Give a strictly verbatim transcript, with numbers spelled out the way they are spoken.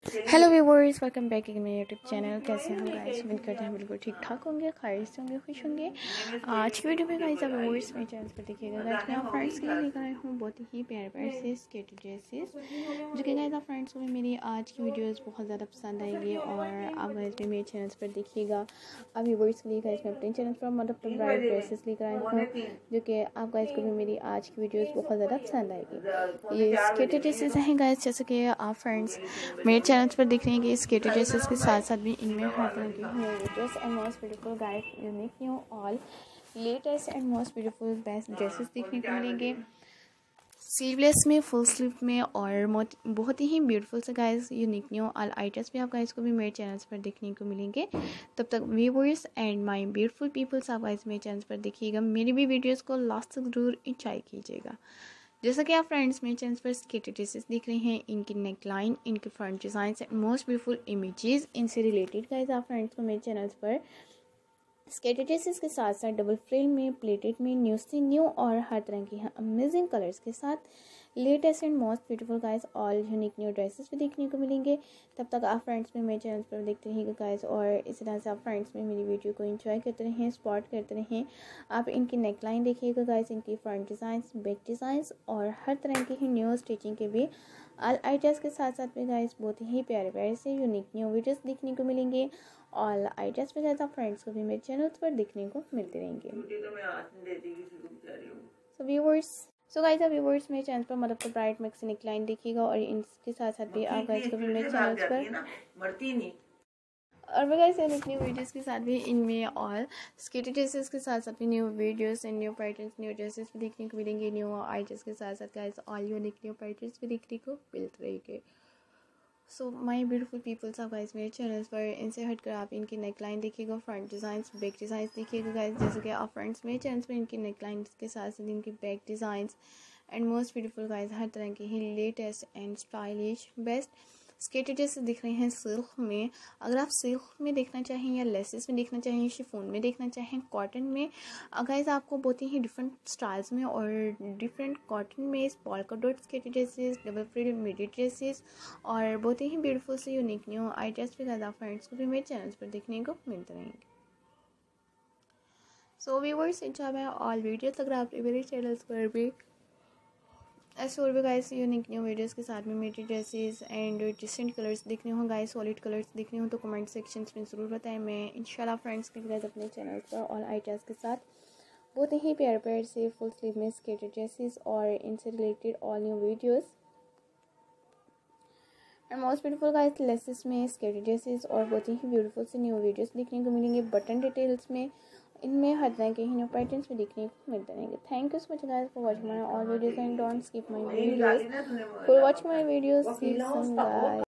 Hello viewers, welcome back in मेरे YouTube channel. कैसे हैं गाइस? उम्मीद करते हैं बिल्कुल ठीक ठाक होंगे, खैरियत से होंगे, खुश होंगे। आज की वीडियो में गाइस आप व्यूअर्स मेरे चैनल पर देखिएगा। गाइस मैं आप फ्रेंड्स के लिए लेकर आई हूँ बहुत ही प्यारे प्यारे से स्केट ड्रेसेस, जो कि गाइस आप फ्रेंड्स को भी मेरी आज की वीडियोस बहुत ज़्यादा पसंद आएगी और आप गाइस भी मेरे चैनल पर देखिएगा। अब व्यूअर्स के लिए गाइस मैं अपने चैनल पर मतलब ब्राइड ड्रेसेस लेकर आई हूँ, जो कि आप गाइस को भी मेरी आज की वीडियोस बहुत ज़्यादा पसंद आएगी। ये स्केट ड्रेसेस हैं गाइस, जैसे कि आप फ्रेंड्स मेरे चैनल पर देख रहे हैं कि स्केट ड्रेसेस के साथ साथ भी इनमें हर तरह की new videos and most beautiful guide unique new all latest and most beautiful best dresses देखने को मिलेंगे, स्लीवलेस में, फुल स्लीव में और बहुत ही ब्यूटीफुल से guys unique new all items भी आप गाइस को भी मेरे चैनल्स पर देखने को मिलेंगे। तब तक viewers and my beautiful peoples आप गाइस मेरे चैनल पर देखिएगा, मेरी भी वीडियोज़ को लास्ट तक जरूर इंजॉय कीजिएगा। जैसा कि आप फ्रेंड्स मेरे चैनल पर स्केट ड्रेसेस देख रहे हैं, इनकी नेक लाइन, इनके front design and most beautiful images इनसे रिलेटेड गाइस आप फ्रेंड्स को मेरे चैनल्स पर स्केट ड्रेसेस के साथ साथ डबल फ्रिल में, प्लेटेड में, न्यू से न्यू और हर तरह की अमेजिंग कलर्स के साथ latest and most beautiful guys all unique new dresses भी देखने को मिलेंगे। तब तक आप फ्रेंड्स में मेरे चैनल पर देखते रहिएगा गाइस, और इसी तरह से आप फ्रेंड्स में मेरी वीडियो को एंजॉय करते रहें, स्पॉट करते रहें। आप इनकी नेक लाइन देखिएगा गाइस, इनकी फ्रंट डिज़ाइंस, बैक डिज़ाइंस और हर तरह की न्यू स्टिचिंग के भी ऑल आइडियाज़ के साथ साथ में गाइस बहुत ही प्यारे प्यारे से यूनिक न्यू वीडियोस देखने को मिलेंगे। ऑल आइडियाज़ पे गाइस आप फ्रेंड्स को भी मेरे चैनल पर देखने को मिलते रहेंगे। सो व्यूअर्स सो गाइस आप व्यूअर्स मेरे चैनल पर मतलब तो ब्राइट मैक्सी नेक लाइन देखिएगा, और इसके साथ साथ भी आप गाइस को भी मेरे चैनल पर और मैं गाइस यूनिक न्यू वीडियोस के साथ भी इनमें और स्केट ड्रेसेस के साथ साथ भी new videos and new patterns, new dresses भी देखने को मिलेंगे। न्यू आइडियाज़ के साथ साथ guys all unique new patterns भी देखने को मिलते रहेंगे। सो माय ब्यूटीफुल पीपल्स आप गाइस मेरे चैनल्स पर इनसे हटकर आप इनकी नेक लाइन देखिएगा, फ्रंट डिज़ाइंस, बैक डिज़ाइंस देखिएगा गाइस। जैसे कि आप फ्रेंड्स मेरे चैनल्स पर इनकी नेक लाइन के साथ साथ इनकी back designs and most beautiful guys हर तरह की ही latest and stylish best skate dresses दिख रहे हैं सिल्क में। अगर आप सिल्क में देखना चाहें या लेसेस में देखना चाहें, शिफॉन में देखना चाहें, कॉटन में, गाइस आपको बहुत ही डिफरेंट स्टाइल्स में और डिफरेंट कॉटन में polka dot skate dresses, double frill midi dresses और बहुत ही ब्यूटीफुल से यूनिक न्यू आइडियाज़ भी गाइस आप फ्रेंड्स को भी मेरे चैनल्स पर देखने को मिलते रहेंगे। So viewers enjoy my all videos. अगर आप मेरे चैनल्स पर भी ऐसे और भी गाइस यूनिक न्यू वीडियोस के साथ में मेरी ड्रेसेस एंड डिसेंट कलर्स देखने हो गाइस, सॉलिड कलर्स देखने हो तो कमेंट सेक्शंस में ज़रूर बताएं। मैं इंशाल्लाह फ्रेंड्स के गाइस अपने चैनल पर ऑल आइडियाज़ के साथ बहुत ही प्यारे प्यारे से फुल स्लीव में स्केट ड्रेसेस और इनसे related all new videos and most beautiful guys laces में स्केट ड्रेसेस और बहुत ही ब्यूटीफुल से न्यू वीडियोस देखने को मिलेंगे। बटन डिटेल्स में इनमें हर तरह के न्यू पैटर्न्स भी देखने को मिलते रहेंगे। Thank you so much guys for watching my all videos and don't skip my videos for watching my videos. See you soon guys.